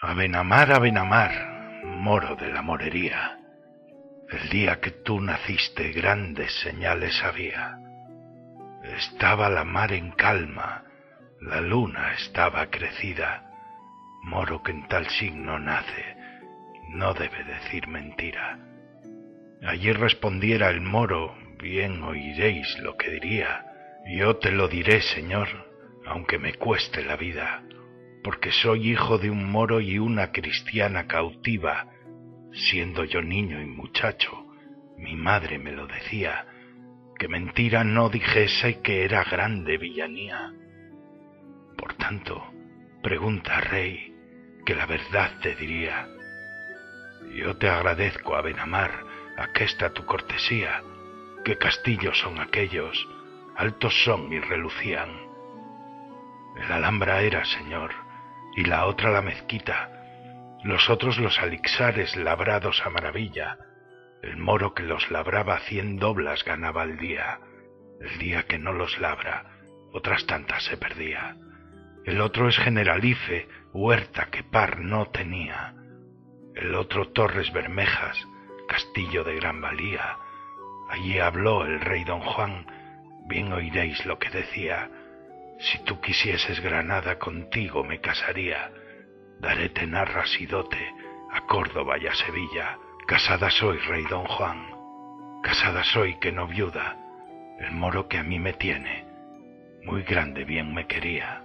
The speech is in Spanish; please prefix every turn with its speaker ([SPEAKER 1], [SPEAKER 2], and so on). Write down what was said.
[SPEAKER 1] Aben Amar, moro de la morería, el día que tú naciste grandes señales había. Estaba la mar en calma, la luna estaba crecida, moro que en tal signo nace, no debe decir mentira. Allí respondiera el moro, bien oiréis lo que diría, yo te lo diré, señor, aunque me cueste la vida, porque soy hijo de un moro y una cristiana cautiva. Siendo yo niño y muchacho, mi madre me lo decía, que mentira no dijese y que era grande villanía. Por tanto, pregunta, rey, que la verdad te diría. Yo te agradezco, Aben Amar, aquesta tu cortesía, que castillos son aquellos, altos son y relucían. El Alhambra era, señor, y la otra la mezquita, los otros los alixares labrados a maravilla. El moro que los labraba 100 doblas ganaba al día. El día que no los labra, otras tantas se perdía. El otro es Generalife, huerta que par no tenía. El otro Torres Bermejas, castillo de gran valía. Allí habló el rey don Juan, bien oiréis lo que decía. Si tú quisieses Granada, contigo me casaría. Daréte narras y dote a Córdoba y a Sevilla. Casada soy, rey don Juan, casada soy que no viuda. El moro que a mí me tiene, muy grande bien me quería.